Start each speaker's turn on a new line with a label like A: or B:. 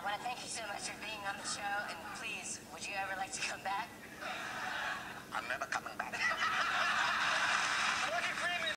A: want to thank you so much for being on the show, and please, would you ever like to come back?
B: I'm never coming back.